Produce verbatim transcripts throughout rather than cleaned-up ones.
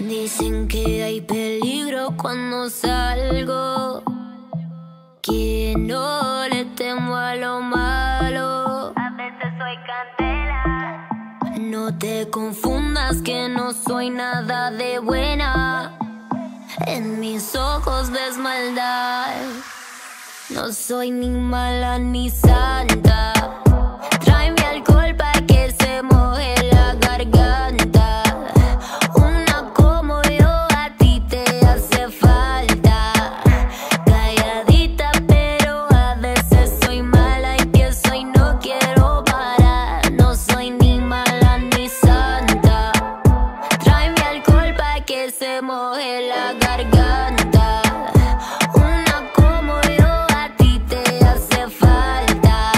Dicen que hay peligro cuando salgo, que no le temo a lo malo. A veces soy candela. No te confundas que no soy nada de buena. En mis ojos ves maldad. No soy ni mala ni santa. Tráeme alcohol pa' que se moje la garganta. Una como yo a ti te hace falta. Calladita pero a veces soy mala. Empiezo y no quiero parar. No soy ni mala ni santa. Tráeme alcohol pa' que se moje la garganta. Una como yo a ti te hace falta.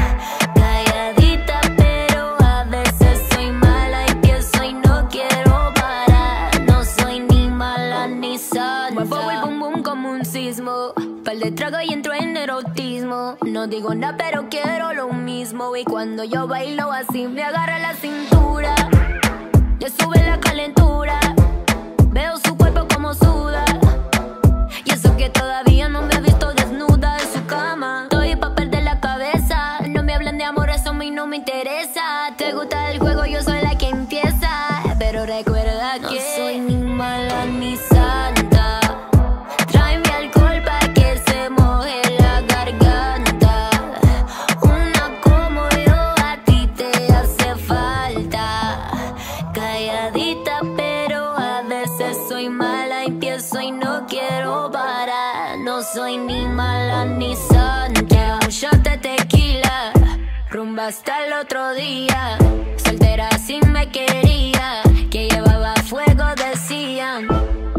Calladita pero a veces soy mala. Empiezo y no quiero parar. No soy ni mala ni santa. Muevo el bum bum como un sismo. Par de trago y entro en erotismo. No digo nada pero quiero lo mismo. Y cuando yo bailo así me agarra la cintura. Le sube la calentura. Veo su cuerpo como suda. Y eso que todavía no me ha visto desnuda en su cama. Estoy pa' perder la cabeza. No me hablan de amor, eso a mí no me interesa. Te gusta el juego, yo soy la que empieza. Pero recuerda no que no soy ni mala ni santa. Tráeme alcohol pa' que se moje la garganta. Una como yo a ti te hace falta. Calladita pero a veces soy mala. Empiezo y no quiero parar. No soy ni mala ni santa. Un shot de tequila, rumba hasta el otro día. Soltera así me quería, que llevaba fuego decían.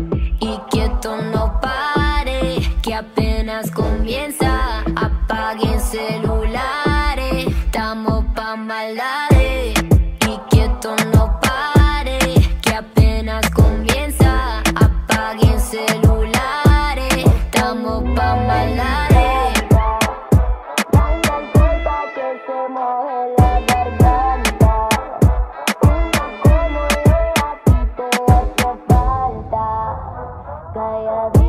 Y que esto no pare, que apenas comienza. Apaguen celulares, estamos pa' maldades. Y que esto no pare, que apenas comienza. Apaguen celulares, estamos pa' maldades. Dame alcohol pa' que se moje la garganta. Una como yo a ti te hace falta. Calladita.